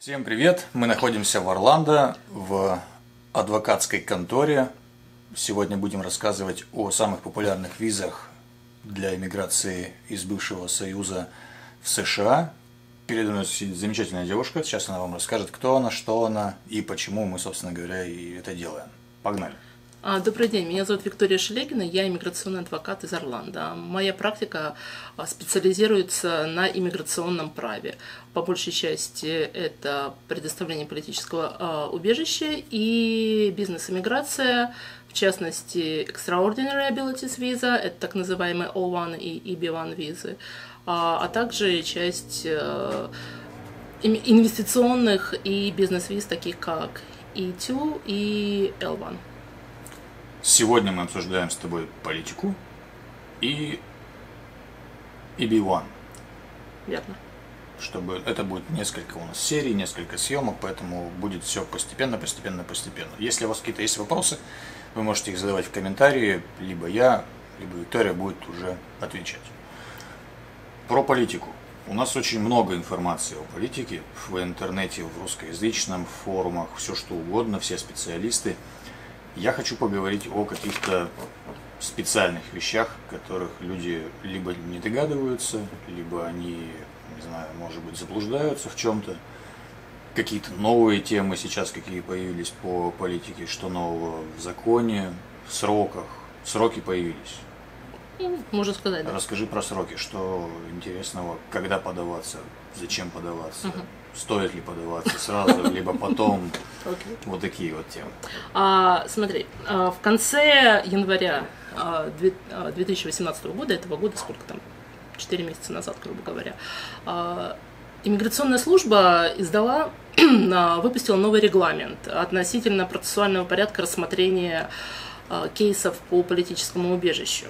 Всем привет! Мы находимся в Орландо, в адвокатской конторе. Сегодня будем рассказывать о самых популярных визах для иммиграции из бывшего Союза в США. Передо мной сидит замечательная девушка. Сейчас она вам расскажет, кто она, что она и почему мы, собственно говоря, и это делаем. Погнали! Добрый день, меня зовут Виктория Шелегина, я иммиграционный адвокат из Орландо. Моя практика специализируется на иммиграционном праве. По большей части это предоставление политического убежища и бизнес-иммиграция, в частности Extraordinary Abilities виза, это так называемые O1 и EB1 визы, а также часть инвестиционных и бизнес-виз, таких как E2 и L1. Сегодня мы обсуждаем с тобой политику и EB1. Верно. Чтобы это будет несколько у нас серий, несколько съемок, поэтому будет все постепенно. Если у вас какие-то есть вопросы, вы можете их задавать в комментарии, либо я, либо Виктория будет уже отвечать. Про политику. У нас очень много информации о политике в интернете, в русскоязычном, в форумах, все что угодно, все специалисты. Я хочу поговорить о каких-то специальных вещах, которых люди либо не догадываются, либо они, не знаю, может быть, заблуждаются в чем-то. Какие-то новые темы сейчас, какие появились по политике, что нового в законе, в сроках. Сроки появились. Можно сказать, да. Расскажи про сроки, что интересного, когда подаваться, зачем подаваться. Стоит ли подаваться сразу, либо потом. Вот такие вот темы. Смотри, в конце января 2018 года, этого года, сколько там, 4 месяца назад, грубо говоря, иммиграционная служба выпустила новый регламент относительно процессуального порядка рассмотрения кейсов по политическому убежищу.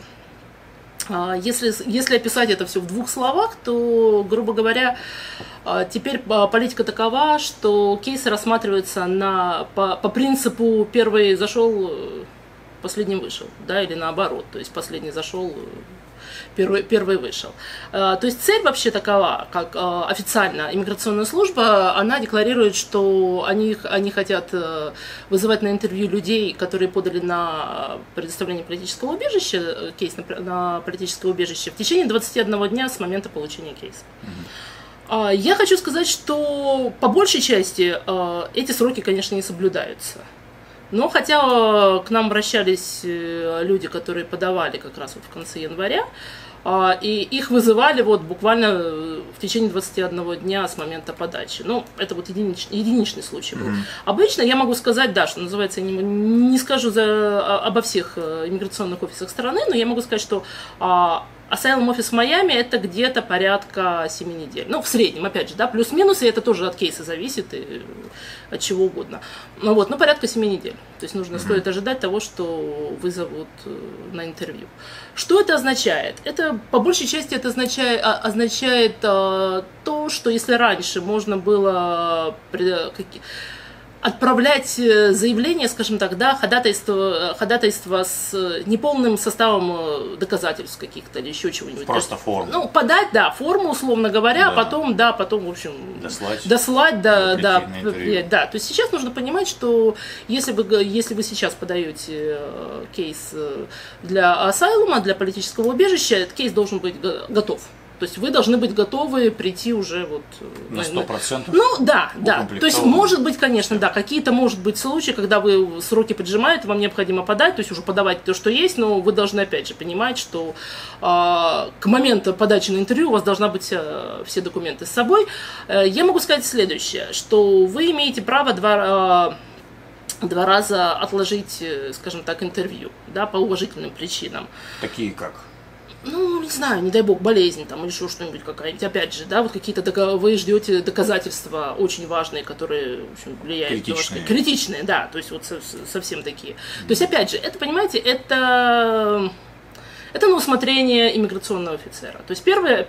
Если описать это все в двух словах, то, грубо говоря, теперь политика такова, что кейсы рассматриваются по принципу «первый зашел, последний вышел», да, или наоборот, то есть последний зашел, первый вышел. То есть цель вообще такова, как официально иммиграционная служба, она декларирует, что они хотят вызывать на интервью людей, которые подали на предоставление политического убежища, кейс на политическое убежище, в течение 21 дня с момента получения кейса. Я хочу сказать, что по большей части эти сроки, конечно, не соблюдаются. Но хотя к нам обращались люди, которые подавали как раз вот в конце января, и их вызывали вот буквально в течение 21 дня с момента подачи. Ну, это вот единичный случай был. Обычно я могу сказать, да, что называется, я не скажу обо всех иммиграционных офисах страны, но я могу сказать, что Asylum офис в Майами это где-то порядка 7 недель. Ну, в среднем, опять же, да, плюс-минус, и это тоже от кейса зависит, и от чего угодно. Ну, порядка 7 недель. То есть стоит ожидать того, что вызовут на интервью. Что это означает? Это, по большей части, это означает то, что если раньше можно было отправлять заявление, скажем так, да, ходатайство с неполным составом доказательств каких-то или еще чего-нибудь. Просто форму. Ну, подать, да, форму, условно говоря, да. потом, в общем, дослать, да. То есть сейчас нужно понимать, что если вы сейчас подаете кейс для асайлума, для политического убежища, этот кейс должен быть готов. То есть вы должны быть готовы прийти уже вот на 100%. Ну да. То есть может быть, конечно, да, какие-то может быть случаи, когда вы сроки поджимают, вам необходимо подать, то есть уже подавать то, что есть, но вы должны опять же понимать, что к моменту подачи на интервью у вас должна быть все документы с собой. Я могу сказать следующее, что вы имеете право два раза отложить, скажем так, интервью, да, по уважительным причинам. Такие как? Ну, не знаю, не дай бог, болезнь там или еще что-нибудь какая-нибудь. Опять же, да, вот какие-то вы ждете доказательства очень важные, которые, в общем, влияют. Критичные, да, то есть вот совсем такие. То есть, опять же, это, понимаете, это на усмотрение иммиграционного офицера. То есть первый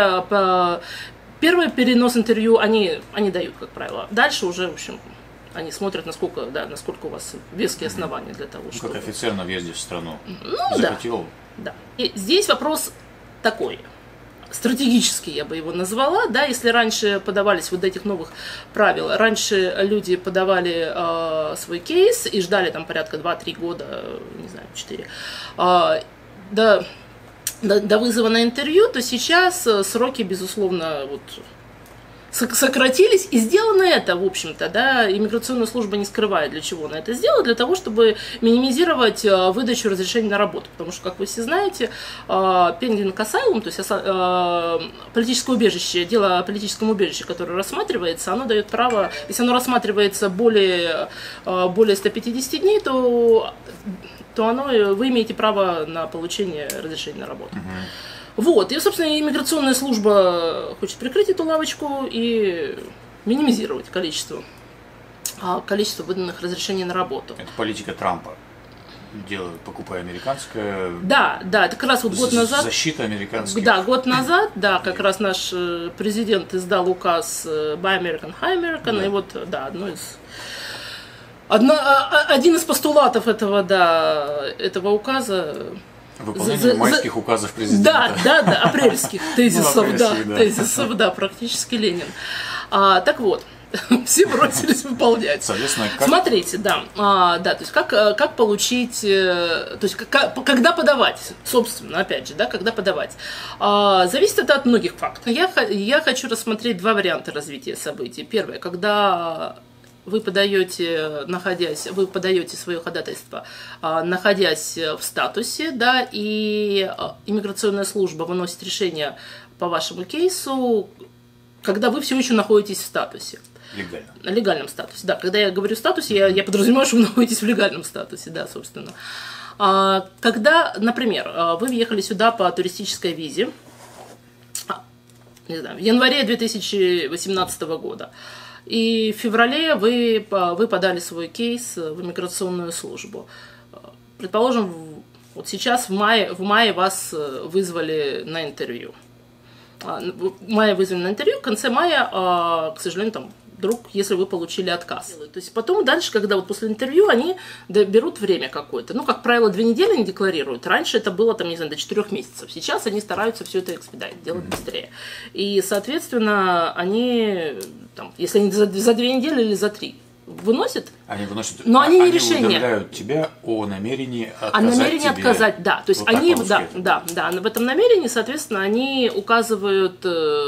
перенос интервью они дают, как правило. Дальше уже, в общем, они смотрят, насколько у вас веские основания для того, чтобы... Как офицер на въезде в страну. Ну, захотел. Да. И здесь вопрос такой. стратегический, я бы его назвала, да, если раньше подавались вот до этих новых правил, раньше люди подавали свой кейс и ждали там порядка 2-3 года, не знаю, 4, до вызова на интервью, то сейчас сроки, безусловно, вот сократились, и сделано это, в общем-то, да, иммиграционная служба не скрывает, для чего она это сделала, для того, чтобы минимизировать выдачу разрешений на работу, потому что, как вы все знаете, pending asylum, то есть политическое убежище, дело о политическом убежище, которое рассматривается, оно дает право, если оно рассматривается более 150 дней, то вы имеете право на получение разрешения на работу. Вот, и, собственно, иммиграционная служба хочет прикрыть эту лавочку и минимизировать количество выданных разрешений на работу. Это политика Трампа. Покупая американское. Да, это как раз вот год назад. Защита американских. Да, год назад, да, как раз наш президент издал указ Buy American, High American, да. И вот, да, один из постулатов этого указа. Выполнение майских указов президента. Да, апрельских тезисов, да, практически Ленин. Так вот, все бросились выполнять. Соответственно, Смотрите, то есть как получить, то есть когда подавать, собственно, опять же, да, когда подавать. Зависит это от многих факторов. Я хочу рассмотреть два варианта развития событий. Первое, когда вы подаете свое ходатайство, находясь в статусе, да, и иммиграционная служба выносит решение по вашему кейсу, когда вы все еще находитесь в статусе. Легальном статусе, да. Когда я говорю статусе, я подразумеваю, что вы находитесь в легальном статусе, да, собственно. Когда, например, вы въехали сюда по туристической визе, не знаю, в январе 2018 года, и в феврале вы подали свой кейс в иммиграционную службу. Предположим, вот сейчас в мае вас вызвали на интервью. В конце мая, к сожалению, там вдруг, если вы получили отказ. То есть потом дальше, когда вот после интервью, они берут время какое-то. Ну, как правило, 2 недели они декларируют. Раньше это было, там, не знаю, до 4 месяцев. Сейчас они стараются все это экспедать, делать быстрее. И, соответственно, они, там, если они за 2 недели или за 3 выносят, но они не решение. Они уведомляют тебя о намерении отказать. О намерении отказать, да. То есть вот они, да, в этом намерении, соответственно, они указывают,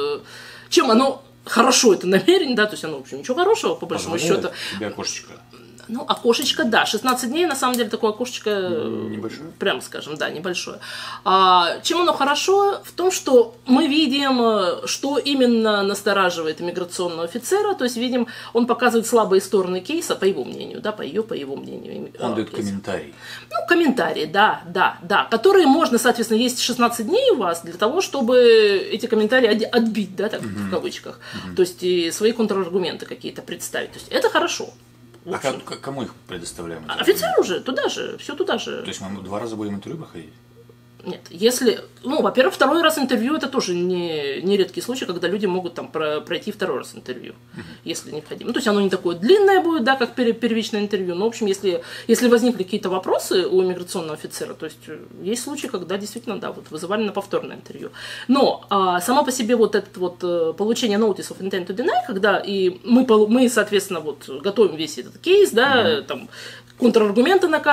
чем оно хорошо, это намерение, да, то есть оно, в общем, ничего хорошего, по большому счету. Тебе окошечко. Ну, окошечко, да, 16 дней, на самом деле, такое окошечко, небольшое. Прямо скажем, да, небольшое. Чем оно хорошо? В том, что мы видим, что именно настораживает иммиграционного офицера, то есть видим, он показывает слабые стороны кейса, по его мнению, да, по его мнению. Он дает комментарий. Ну, комментарии, да, которые можно, соответственно, есть 16 дней у вас для того, чтобы эти комментарии отбить, да, так, в кавычках, то есть и свои контраргументы какие-то представить, то есть это хорошо. А кому их предоставляем? Офицеру же, все туда же. То есть мы 2 раза будем интервью проходить? Нет, если, во-первых, 2-й раз интервью, это тоже не редкий случай, когда люди могут там пройти 2-й раз интервью, если необходимо. Ну, то есть оно не такое длинное будет, да, как первичное интервью, но, в общем, если возникли какие-то вопросы у иммиграционного офицера, то есть случаи, когда действительно, да, вот вызывали на повторное интервью. Но само по себе вот это вот получение notice of intent to deny, когда и мы, соответственно, вот готовим весь этот кейс, да, там, контраргументы на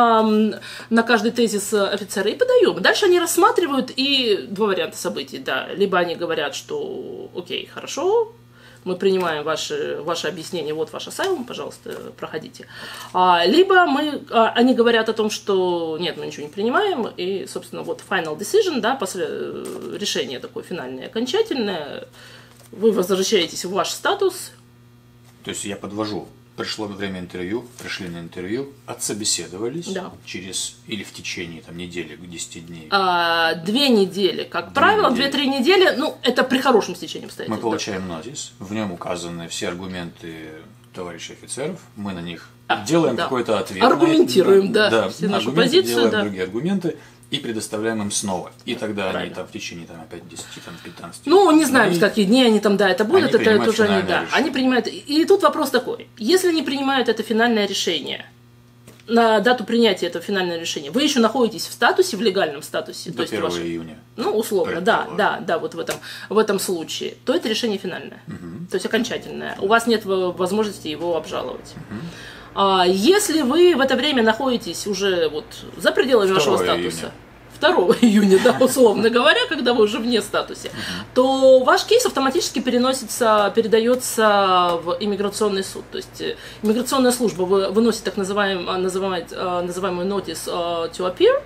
каждый тезис офицера и подаем. Дальше они рассматривают, и 2 варианта событий. Да. Либо они говорят, что окей, хорошо, мы принимаем ваше объяснение, вот ваш asylum, пожалуйста, проходите. Либо они говорят о том, что нет, мы ничего не принимаем, и, собственно, вот final decision, да, после решения такое финальное, окончательное, вы возвращаетесь в ваш статус. То есть я подвожу. Пришло время интервью, пришли на интервью, отсобеседовались или в течение недели, 10 дней. 2 недели, как правило, 2-3 недели, это при хорошем стечении обстоятельств. Мы получаем нотис, в нем указаны все аргументы товарищей офицеров, мы на них делаем какой-то ответ. Аргументируем, все наши позиции. Делаем другие аргументы и предоставляем им снова. И тогда они там в течение опять 10-15 не знаем, в какие дни они там, это будут, это тоже они принимают. И тут вопрос такой: если они принимают это финальное решение на дату принятия этого финального решения вы еще находитесь в статусе, в легальном статусе. До 1 июня. Ну, условно, да, вот в этом случае, то это решение финальное, то есть окончательное. У вас нет возможности его обжаловать. Если вы в это время находитесь уже вот за пределами вашего статуса, 2 июня, да, условно говоря, когда вы уже вне статуса, то ваш кейс автоматически передается в иммиграционный суд. То есть иммиграционная служба выносит так называемую notice to appear,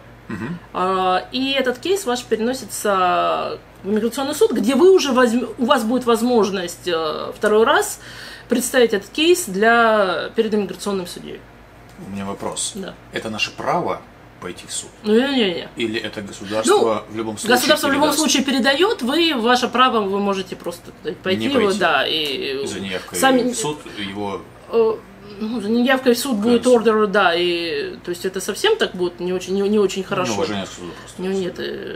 и этот кейс ваш переносится в иммиграционный суд, где вы уже у вас будет возможность второй раз представить этот кейс перед иммиграционным судьей. У меня вопрос. Да. Это наше право пойти в суд? Не. Или это государство в любом случае государство в любом случае передает, ваше право, вы можете просто пойти. Да, и за неявкой в суд его... за неявкой в суд будет ордер, да, и то есть это совсем так будет не очень хорошо. Уважение к суду просто. Нет,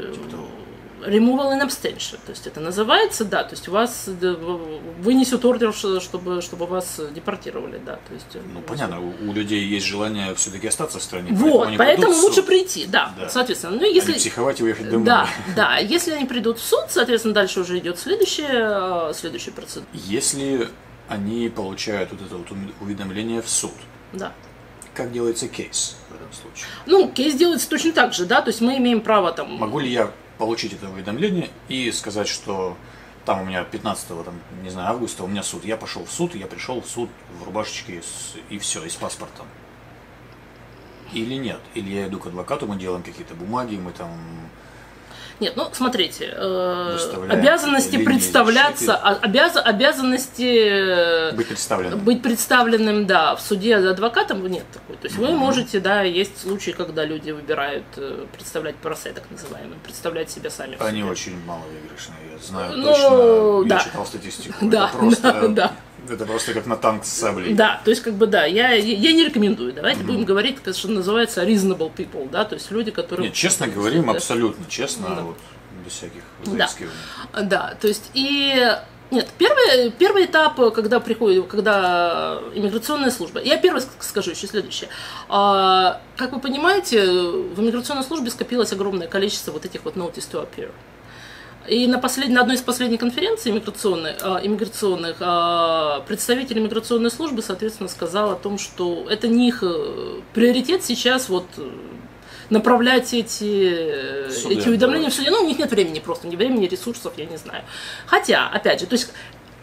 removal in abstention, то есть это называется, да, то есть вас вынесут ордер, чтобы вас депортировали, да, то есть. Понятно, у людей есть желание все-таки остаться в стране. Вот, поэтому лучше прийти, да, соответственно. Ну, если психовать и уехать домой. Да, если они придут в суд, соответственно, дальше уже идет следующая процедура. Если они получают вот это вот уведомление в суд. Да. Как делается кейс в этом случае? Кейс делается точно так же, да, то есть мы имеем право там... Могу ли я получить это уведомление и сказать, что там у меня 15 августа у меня суд, я пошел в суд, я пришел в суд в рубашечке и все, и с паспортом? Или нет? Или я иду к адвокату, мы делаем какие-то бумаги, мы там... Нет, смотрите, обязанности представляться, обязанности быть представленным, да, в суде адвокатом нет такой. То есть вы можете, да, есть случаи, когда люди выбирают представлять просе, так называемые, представлять себя сами. Они очень маловыигрышные, я знаю точно, я читал статистику. Да, это просто как на танк с саблей. Да, то есть я не рекомендую. Давайте будем говорить, что называется reasonable people, да, то есть люди, которые... Нет, честно говорим, абсолютно честно, вот, без всяких заискиваний. Да, то есть Нет, первый этап, когда иммиграционная служба. Я первый скажу еще следующее. Как вы понимаете, в иммиграционной службе скопилось огромное количество вот этих вот notice to appear. И на одной из последних конференций иммиграционных представитель иммиграционной службы, соответственно, сказал о том, что это не их приоритет сейчас направлять эти уведомления в суде. У них нет времени просто, ни времени, ресурсов, я не знаю. Хотя, опять же, то есть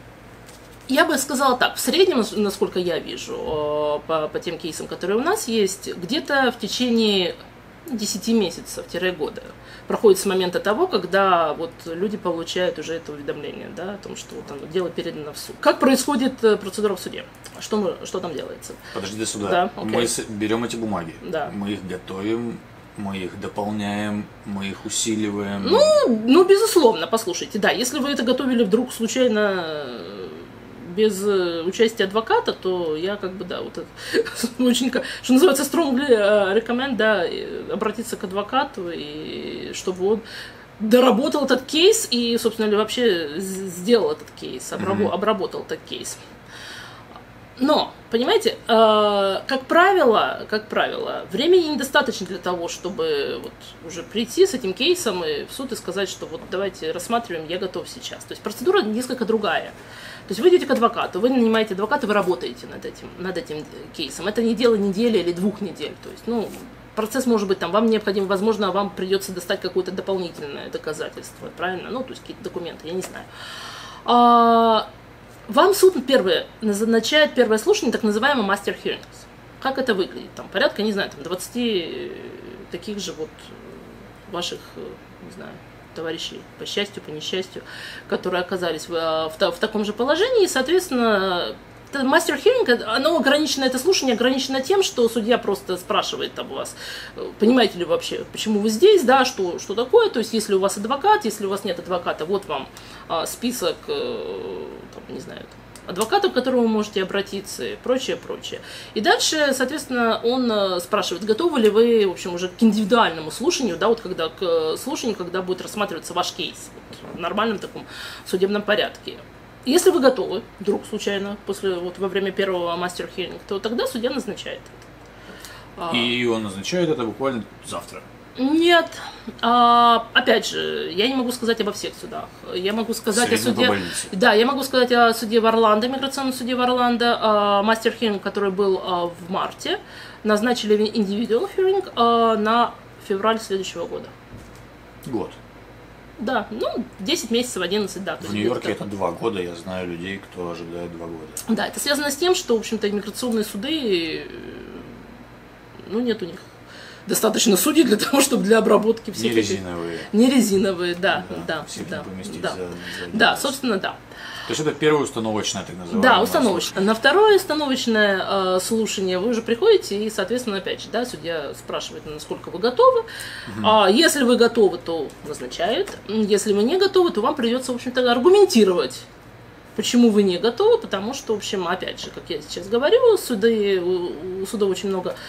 я бы сказала так, в среднем, насколько я вижу, по тем кейсам, которые у нас есть, где-то в течение 10 месяцев-года проходит с момента того, когда люди получают уже это уведомление, да, о том, что дело передано в суд. Как происходит процедура в суде? Что там делается? Подожди до суда. Да, мы берем эти бумаги, да. Мы их готовим, мы их дополняем, мы их усиливаем. Безусловно, послушайте, да, если вы это готовили вдруг случайно без участия адвоката, то я очень, что называется, strongly recommend, да, обратиться к адвокату, и чтобы он доработал этот кейс и, собственно, вообще сделал этот кейс, обработал этот кейс. Но, понимаете, как правило, времени недостаточно для того, чтобы уже прийти с этим кейсом и в суд и сказать, что давайте рассматриваем, я готов сейчас. То есть процедура несколько другая. То есть вы идете к адвокату, вы нанимаете адвоката, вы работаете над этим кейсом. Это не дело недели или 2 недель. То есть, процесс может быть вам необходим, возможно, вам придется достать какое-то дополнительное доказательство, правильно? То есть какие-то документы, я не знаю. Вам суд назначает первое слушание, так называемый master hearings. Как это выглядит? Порядка, не знаю, 20 таких же ваших, не знаю, товарищей, по счастью, по несчастью, которые оказались в таком же положении, и, соответственно, мастер хиринг, оно ограничено, это слушание ограничено тем, что судья просто спрашивает у вас, понимаете ли вы вообще, почему вы здесь, да, что такое, то есть если у вас адвокат, если у вас нет адвоката, вот вам список, не знаю, адвокатов, к которому вы можете обратиться и прочее. И дальше, соответственно, он спрашивает, готовы ли вы, в общем, уже к индивидуальному слушанию, да, к слушанию, когда будет рассматриваться ваш кейс в нормальном таком судебном порядке. Если вы готовы, вдруг случайно, во время первого мастер-хиринга, то тогда судья назначает это. И он назначает это буквально завтра. Нет. Опять же, я не могу сказать обо всех судах. Я могу сказать о суде. Да, я могу сказать о суде в Орландо, миграционном суде в Орландо. Мастер hearing, который был в марте, назначили individual hearing на февраль следующего года. Год. Да, 10 месяцев, 11, да. В Нью-Йорке это 2 года, я знаю людей, кто ожидает 2 года. Да, это связано с тем, что, в общем-то, иммиграционные суды, нет у них достаточно судей для того, чтобы для обработки всех Не резиновые, да. Всех не поместить за да, собственно, да. То есть это первое установочное, так называемое. Да, установочное. На второе установочное слушание вы уже приходите, и, соответственно, опять же, да, судья спрашивает, насколько вы готовы. Если вы готовы, то назначают. Если вы не готовы, то вам придется, в общем-то, аргументировать, почему вы не готовы, потому что, в общем, опять же, как я сейчас говорю, у судов очень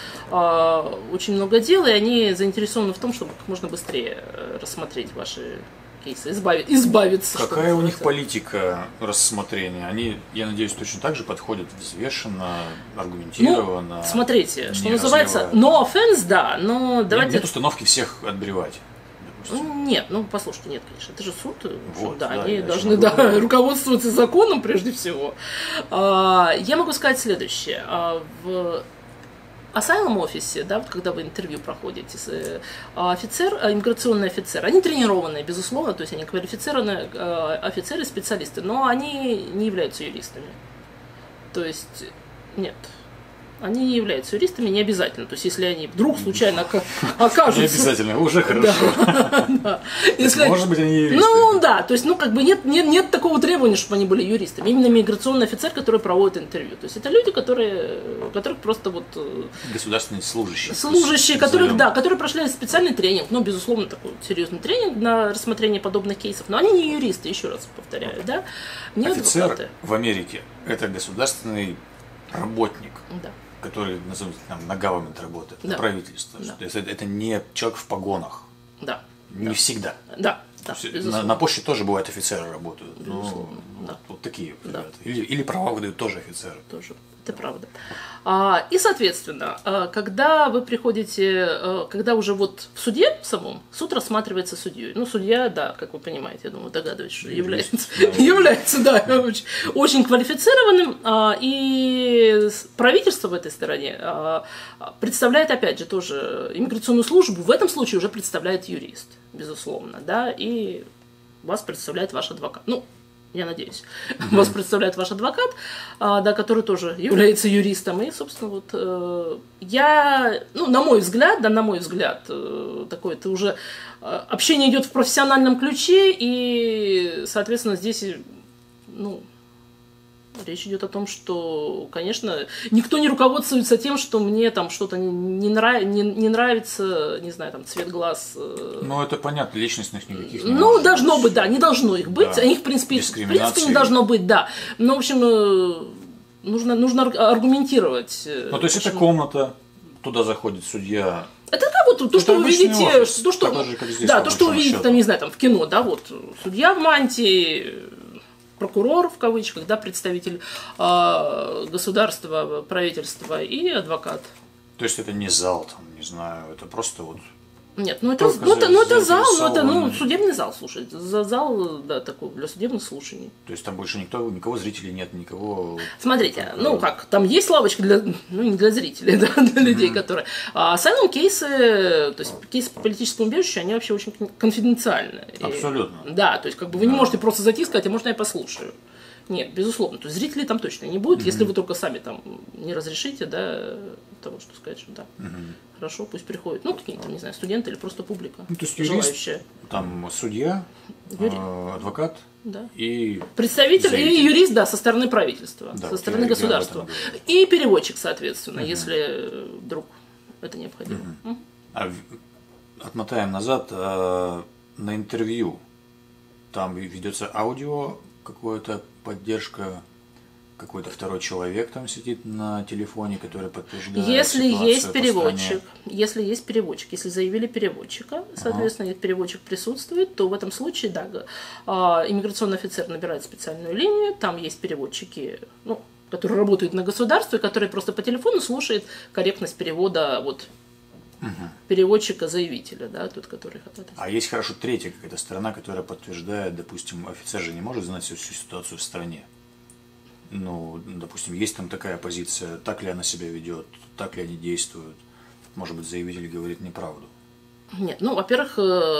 много дел, и они заинтересованы в том, чтобы как можно быстрее рассмотреть ваши кейсы, избавиться. Какая у них политика рассмотрения? Они, я надеюсь, точно так же подходят взвешенно, аргументированно. Смотрите, что называется, no offense, да, но давайте... Нет установки всех отбревать. Нет, послушайте, нет, конечно, это же суд, да, они должны руководствоваться законом прежде всего. Я могу сказать следующее. В Asylum офисе, да, когда вы интервью проходите, иммиграционный офицер, они тренированные, безусловно, то есть они квалифицированные офицеры, специалисты, но они не являются юристами. То есть, нет. Они не являются юристами, не обязательно. То есть, если они вдруг случайно окажутся... Не обязательно, уже хорошо. Может быть, они юристы. Да, то есть, нет такого требования, чтобы они были юристами. Именно миграционный офицер, который проводит интервью. То есть, это люди, которых просто Государственные служащие. Служащие, которые прошли специальный тренинг, безусловно, такой серьезный тренинг на рассмотрение подобных кейсов. Но они не юристы, еще раз повторяю, да? Не офицер адвокаты. В Америке – это государственный работник. Да. Который, назовем, на government работает, на правительство. Да. То есть это не человек в погонах. Да. Не всегда. Да. На почте тоже бывают офицеры работают. Вот такие. Да. Или права выдают тоже офицеры. Тоже. Это правда. И, соответственно, когда вы приходите, когда уже в суде самом, суд рассматривается судьей. Судья, да, как вы понимаете, я думаю, догадываетесь, что является, да, очень квалифицированным. И правительство в этой стороне представляет, опять же, тоже иммиграционную службу. В этом случае уже представляет юрист, безусловно, да, и вас представляет ваш адвокат. Я надеюсь, вас представляет ваш адвокат, да, который тоже является юристом. И, собственно, я, на мой взгляд, такое, это уже общение идет в профессиональном ключе, и, соответственно, здесь, речь идет о том, что, конечно, никто не руководствуется тем, что мне там что-то не нравится, не знаю, там, цвет глаз. Это понятно, личностных никаких не должно быть, да, не должно их быть. Да. Их, в принципе, не должно быть, да. Но, в общем, нужно аргументировать. То есть, это комната, туда заходит судья. Это то, что вы видите, офис, то, что вы видите, там, не знаю, там, в кино, да, судья в мантии, прокурор, в кавычках, да, представитель государства, правительства и адвокат. То есть это не зал, там, не знаю, это просто Нет, это зал, судебный зал, слушай, зал, да, такой для судебных слушаний. То есть там больше никого зрителей нет, никого... Смотрите, там есть лавочка не для зрителей, да, для людей, которые... Asylum кейсы, то есть кейсы по политическому убежищу, они вообще очень конфиденциальны. Абсолютно. Да, то есть вы не можете просто зайти и сказать, а можно я послушаю. Нет, безусловно, то есть зрителей там точно не будет, если вы только сами там не разрешите, да, того, что сказать, что да. Хорошо, пусть приходят, какие-то, не знаю, студенты или просто публика, то есть желающая. Там судья, адвокат, да. И представитель, зритель. И юрист, да, со стороны правительства, да, со стороны государства. И переводчик, соответственно, если вдруг это необходимо. Отмотаем назад на интервью. Там ведется аудио, какая-то поддержка, какой-то второй человек там сидит на телефоне, который подтверждает если ситуацию есть переводчик, если заявили переводчика, соответственно, если переводчик присутствует, то в этом случае, да, иммиграционный офицер набирает специальную линию, там есть переводчики, который работает на государстве, который просто по телефону слушает корректность перевода вот переводчика-заявителя, да, тот, который хотят. А есть хорошо третья какая-то сторона, которая подтверждает, допустим, офицер же не может знать всю ситуацию в стране. Ну, допустим, есть там такая позиция, так ли она себя ведет, так ли они действуют. Может быть, заявитель говорит неправду. Нет, ну, во-первых,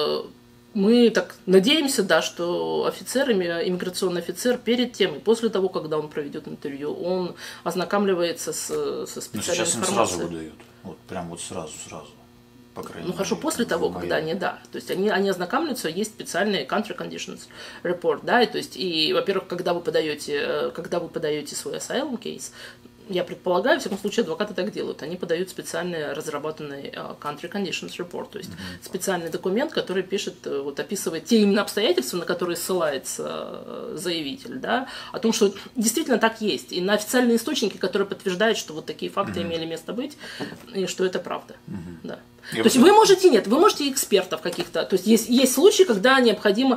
мы так надеемся, да, что офицер, иммиграционный офицер перед тем и после того, когда он проведет интервью, он ознакомливается со специальной информацией. Но сейчас им сразу выдают. Вот прям вот сразу. По крайней мере. Хорошо, после того, когда они, да. То есть они ознакомляются, есть специальный country conditions report, да, и то есть, и, во-первых, когда вы подаете свой asylum case, я предполагаю, в всяком случае, адвокаты так делают. Они подают специальный разработанный country conditions report, то есть специальный документ, который пишет, вот, описывает те именно обстоятельства, на которые ссылается заявитель, да, о том, что действительно так есть. И на официальные источники, которые подтверждают, что вот такие факты имели место быть, и что это правда. Да. То есть вы можете экспертов каких-то, то есть есть случаи, когда необходимо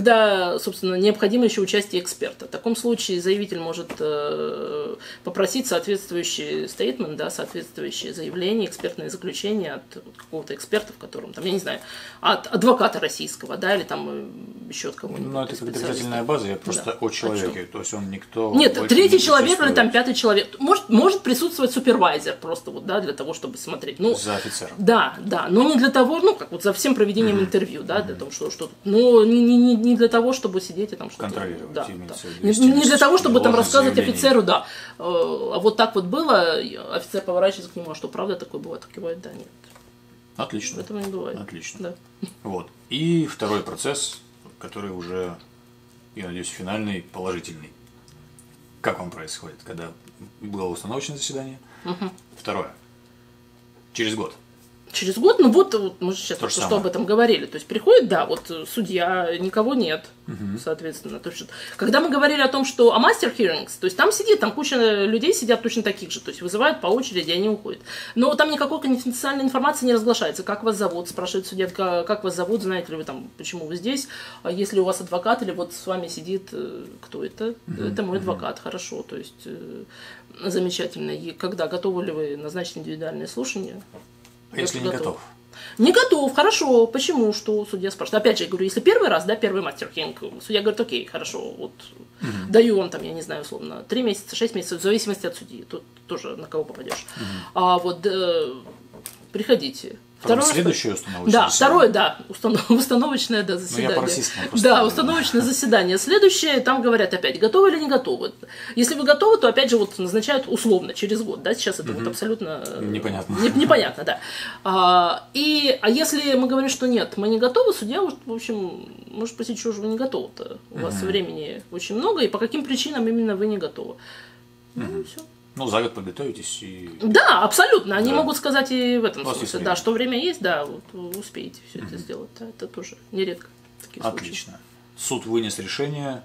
еще участие эксперта. В таком случае заявитель может попросить соответствующий стейтмент, да, соответствующее заявление, экспертное заключение от какого-то эксперта, в котором, там, я не знаю, от адвоката российского, да, или там еще от кого-нибудь. Ну, это как доказательная база, я просто о человеке, то есть он никто... Нет, третий человек или там пятый человек. Может присутствовать супервайзер просто, вот, да, для того, чтобы смотреть. Ну, за офицером. Да, но не для того, ну, как вот за всем проведением интервью, да, для того, что но не для того, чтобы сидеть и там что-то... Контролировать. Да. Не для того, чтобы там рассказывать офицеру, да. А вот так вот было, офицер поворачивается к нему, а что, правда такое бывает? Так бывает, да, нет. Отлично. Этого не бывает. Отлично. Да. Вот. И второй процесс, который уже, я надеюсь, финальный, положительный. Как он происходит, когда было установочное заседание? Второе. Через год. Через год, ну вот мы же сейчас только что об этом говорили. То есть приходит, да, вот судья, никого нет, соответственно. То есть, когда мы говорили о том, что о master hearings, то есть там куча людей сидят точно таких же, то есть вызывают по очереди, они уходят. Но там никакой конфиденциальной информации не разглашается. Как вас зовут, спрашивает судья, как вас зовут, знаете ли вы там, почему вы здесь, если у вас адвокат, или вот с вами сидит, кто это? Это мой адвокат, хорошо, то есть замечательно. И когда, готовы ли вы назначить индивидуальное слушание? Если не готов. Не готов, хорошо. Почему? Что судья спрашивает? Опять же, я говорю, если первый раз, да, первый мастер хиринг, судья говорит, окей, хорошо, вот даю вам там, я не знаю, условно, 3 месяца, 6 месяцев, в зависимости от судьи. Тут тоже на кого попадешь. А вот приходите. Следующее установочное заседание. Второе, да, установочное, да, заседание. Да, установочное заседание. Следующее, там говорят опять, готовы или не готовы. Если вы готовы, то опять же вот назначают условно, через год, да, сейчас это вот абсолютно... Непонятно. Непонятно, да. А если мы говорим, что нет, мы не готовы, судья, в общем, может спросить, что же вы не готовы-то. У вас времени очень много, и по каким причинам именно вы не готовы. Ну, и все. Ну, за год подготовитесь и... Да, абсолютно. Они могут сказать и в этом смысле. Да, что время есть, да, вот вы успеете все это сделать. Да, это тоже нередко. Отлично. Суд вынес решение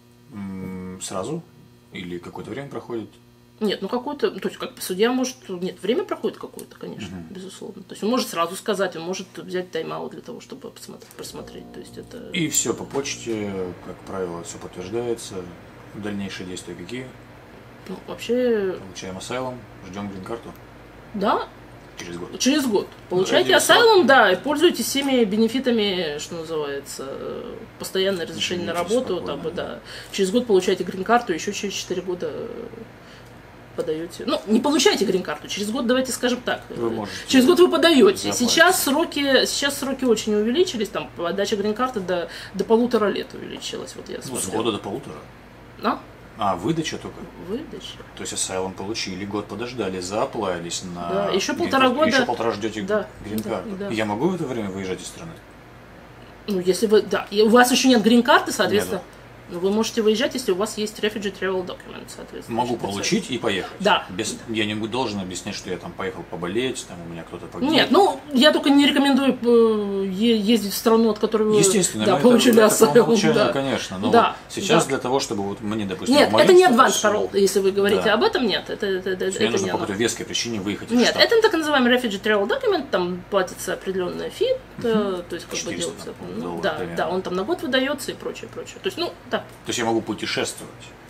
сразу или какое-то время проходит? Нет, ну какое-то, то есть как бы судья может, нет, время проходит какое-то, конечно, безусловно. То есть он может сразу сказать, он может взять тайм-аут для того, чтобы просмотреть. То есть это... И все по почте, как правило, все подтверждается. Дальнейшие действия какие? Ну, вообще... Получаем асайлум, ждем грин-карту? Да. Через год? Через год. Получайте асайлум, да, и пользуйтесь всеми бенефитами, что называется, постоянное разрешение на работу, там, да. Через год получаете грин-карту, еще через 4 года подаете. Ну, не получаете грин-карту, через год, давайте скажем так. Через год вы подаете. Сейчас сроки очень увеличились, там, подача грин-карты до 1,5 лет увеличилась. Вот я с года до 1,5? Да. А, выдача только? Выдача. То есть асайлум получили, год подождали, зааплавились на... Да, еще 1,5 года. Еще 1,5 ждете грин-карту. Да. Я могу в это время выезжать из страны? Ну, если вы, да, и у вас еще нет грин-карты, соответственно, вы можете выезжать, если у вас есть refugee travel document, соответственно. Могу получить и поехать? Да. Я не должен объяснять, что я там поехал поболеть, там у меня кто-то погиб? Нет, ну, я только не рекомендую ездить в страну, от которой вы получили асайлум. Да, конечно, но сейчас для того, чтобы вот мне, допустим... Нет, это не advance parole, если вы говорите об этом, нет. Мне нужно по какой-то веской причине выехать из Нет, штата. это так называемый refugee travel document, там платится определенная фи, то есть как бы делается... Да, он там на год выдается и прочее. То есть, ну, да. То есть я могу путешествовать?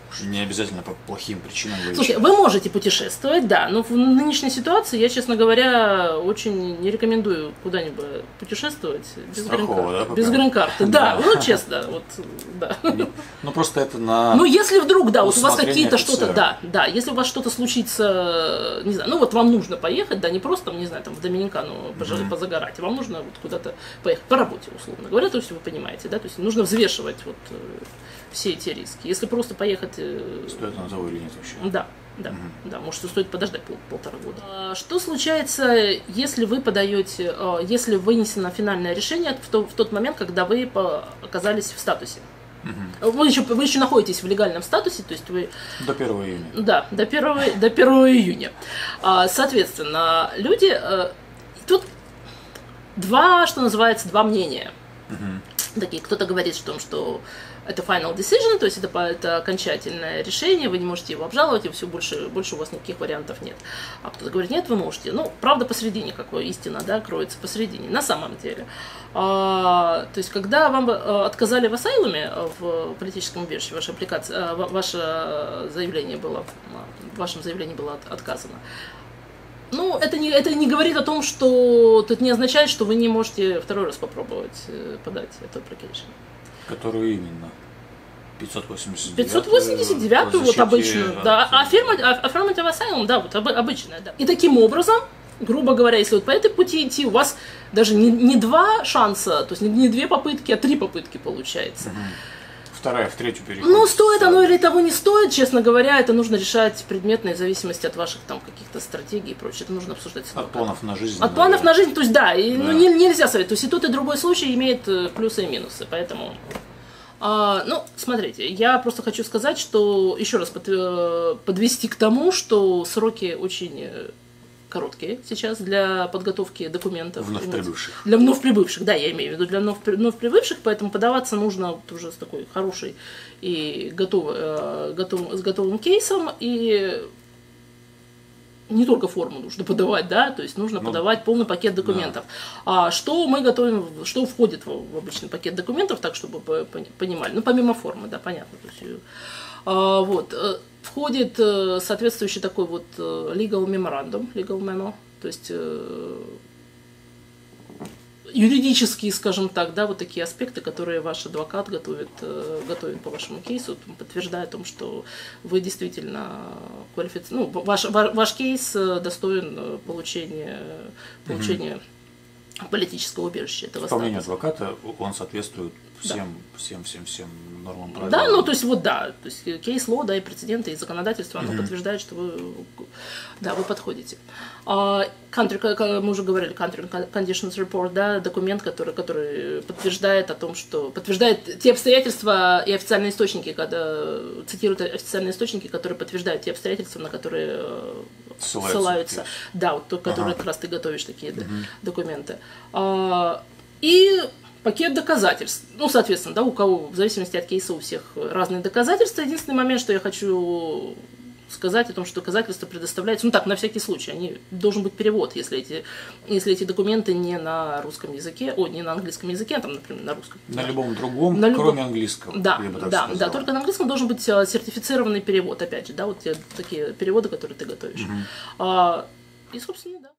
Не обязательно по плохим причинам. Слушай, вы можете путешествовать, да, но в нынешней ситуации я, честно говоря, очень не рекомендую куда-нибудь путешествовать без грин-карты. Да, без грин-карты, да, ну честно, вот, да. Ну просто это на. Ну если вдруг, да, вот у вас какие-то офицера. что-то, да, если у вас что-то случится, не знаю, ну вот вам нужно поехать, да, не просто, не знаю, там в Доминикану позагорать, вам нужно вот куда-то поехать по работе, условно говоря, то есть вы понимаете, да, то есть нужно взвешивать вот все эти риски. Если просто поехать... Стоит на того или нет вообще? Да, может, стоит подождать полтора года. Что случается, если вы подаете, если вынесено финальное решение в тот момент, когда вы оказались в статусе? Вы еще находитесь в легальном статусе, то есть вы... До 1 июня. Да, до 1 июня. Соответственно, люди... Тут что называется, два мнения. Такие, кто-то говорит, что это final decision, то есть это окончательное решение, вы не можете его обжаловать, и все больше у вас никаких вариантов нет. А кто-то говорит, нет, вы можете. Ну, правда посередине, какое истина, да, кроется посередине, на самом деле. То есть, когда вам отказали в асайлуме, в политическом убежище, ваше заявление было, в вашем заявлении было отказано, ну, это не говорит о том, что это не означает, что вы не можете второй раз попробовать подать эту application. Которую именно? 589? 589 вот обычную, да. Affirmative asylum, да, вот обычная, да. И таким образом, грубо говоря, если вот по этой пути идти, у вас даже не два шанса, то есть не две попытки, а 3 попытки получается. Вторая в третью переходит. Ну, стоит оно или того не стоит, честно говоря, это нужно решать предметно в зависимости от ваших там каких-то стратегий и прочее. Это нужно обсуждать с адвокатом. От планов на жизнь. От планов на жизнь, то есть да, ну, нельзя советовать. То есть и тот, и другой случай имеет плюсы и минусы, поэтому... Ну, смотрите, я просто хочу сказать, что еще раз подвести к тому, что сроки очень короткие сейчас для подготовки документов. Вновь прибывших. Для вновь прибывших, да, я имею в виду, для вновь прибывших, поэтому подаваться нужно уже с такой хорошей и с готовым кейсом, и не только форму нужно подавать, да, то есть нужно подавать полный пакет документов. Да. Что мы готовим, что входит в обычный пакет документов, так, чтобы понимали, ну, помимо формы, да, понятно, то есть, вот, входит соответствующий такой вот legal memo, то есть юридические, скажем так, да, вот такие аспекты, которые ваш адвокат готовит по вашему кейсу, подтверждая о том, что вы действительно квалифицированы, ну, ваш кейс достоин получения политического убежища этого статуса. По мнению адвоката, он соответствует всем нормам правил. Да, ну то есть вот да, то есть кейс-лоу, да, и прецеденты, и законодательство, оно подтверждает, что вы подходите. Country, мы уже говорили, Country Conditions Report, да, документ, который подтверждает о том, что подтверждает те обстоятельства и официальные источники, когда цитируют официальные источники, которые подтверждают те обстоятельства, на которые ссылаются. Да, вот которые как раз ты готовишь такие документы. И пакет доказательств. Ну, соответственно, да, у кого, в зависимости от кейса, у всех разные доказательства. Единственный момент, что я хочу сказать о том, что доказательства предоставляются, ну так, на всякий случай, должен быть перевод, если эти документы не на русском языке, не на английском языке, а там, например, на русском. На любом другом, кроме английского. Да, только на английском должен быть сертифицированный перевод, опять же, да, вот такие переводы, которые ты готовишь. И, собственно, да.